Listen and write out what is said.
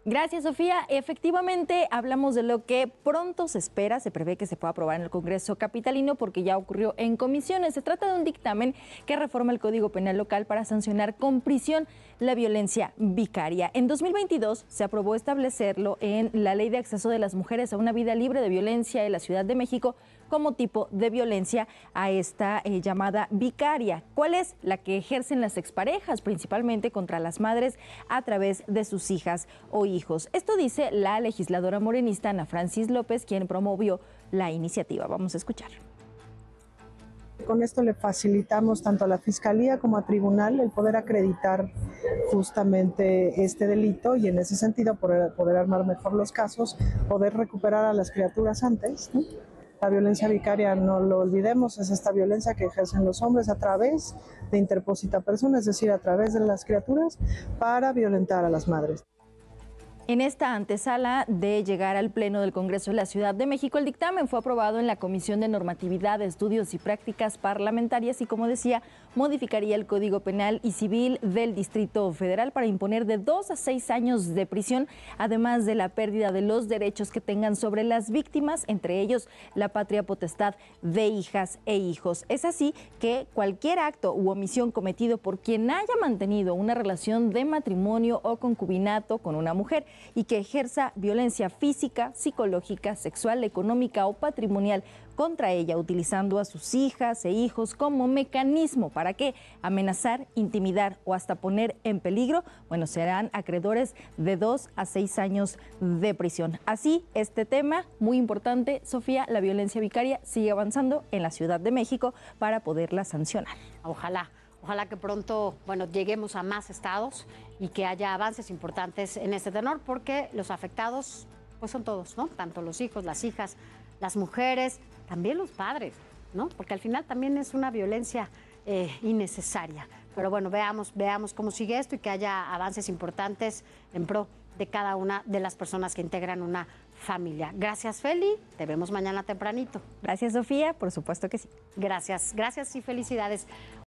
Gracias, Sofía. Efectivamente, hablamos de lo que pronto se espera, se prevé que se pueda aprobar en el Congreso capitalino porque ya ocurrió en comisiones. Se trata de un dictamen que reforma el Código Penal local para sancionar con prisión la violencia vicaria. En 2022 se aprobó establecerlo en la Ley de Acceso de las Mujeres a una vida libre de violencia en la Ciudad de México como tipo de violencia a esta llamada vicaria. ¿Cuál es? La que ejercen las exparejas, principalmente contra las madres a través de sus hijas o hijos. Esto dice la legisladora morenista Ana Francis López, quien promovió la iniciativa. Vamos a escuchar. Con esto le facilitamos tanto a la Fiscalía como a Tribunal el poder acreditar justamente este delito y en ese sentido poder armar mejor los casos, poder recuperar a las criaturas antes, ¿no? La violencia vicaria, no lo olvidemos, es esta violencia que ejercen los hombres a través de interpósita persona, es decir, a través de las criaturas para violentar a las madres. En esta antesala de llegar al Pleno del Congreso de la Ciudad de México, el dictamen fue aprobado en la Comisión de Normatividad, Estudios y Prácticas Parlamentarias y, como decía, modificaría el Código Penal y Civil del Distrito Federal para imponer de 2 a 6 años de prisión, además de la pérdida de los derechos que tengan sobre las víctimas, entre ellos la patria potestad de hijas e hijos. Es así que cualquier acto u omisión cometido por quien haya mantenido una relación de matrimonio o concubinato con una mujer y que ejerza violencia física, psicológica, sexual, económica o patrimonial contra ella, utilizando a sus hijas e hijos como mecanismo para que amenazar, intimidar o hasta poner en peligro, bueno, serán acreedores de 2 a 6 años de prisión. Así, este tema muy importante, Sofía, la violencia vicaria sigue avanzando en la Ciudad de México para poderla sancionar. Ojalá que pronto, lleguemos a más estados y que haya avances importantes en este tenor, porque los afectados, pues son todos, ¿no? Tanto los hijos, las hijas, las mujeres, también los padres, ¿no? Porque al final también es una violencia innecesaria. Pero bueno, veamos cómo sigue esto y que haya avances importantes en pro de cada una de las personas que integran una familia. Gracias, Feli. Te vemos mañana tempranito. Gracias, Sofía. Por supuesto que sí. Gracias y felicidades.